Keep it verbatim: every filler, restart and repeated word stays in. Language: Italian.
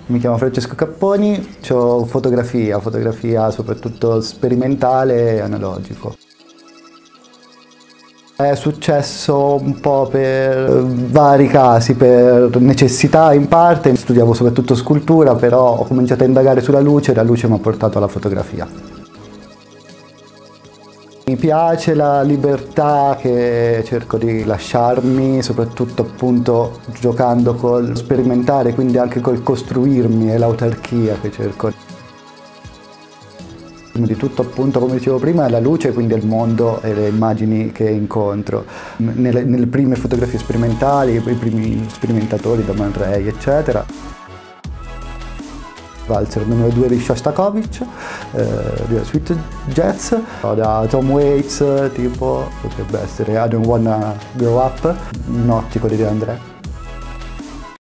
Mi chiamo Francesco Capponi, ho fotografia, fotografia soprattutto sperimentale e analogico. È successo un po' per vari casi, per necessità in parte. Studiavo soprattutto scultura, però ho cominciato a indagare sulla luce e la luce mi ha portato alla fotografia. Mi piace la libertà che cerco di lasciarmi, soprattutto appunto giocando col sperimentare, quindi anche col costruirmi e l'autarchia che cerco. Prima di tutto, appunto, come dicevo prima, è la luce, quindi è il mondo e le immagini che incontro. Nelle, nelle prime fotografie sperimentali, i primi sperimentatori da Man Ray, eccetera. Valzer numero due di Shostakovich, eh, di Sweet Jazz, da Tom Waits, tipo, potrebbe essere I Don't Wanna Grow Up, un ottico di De André.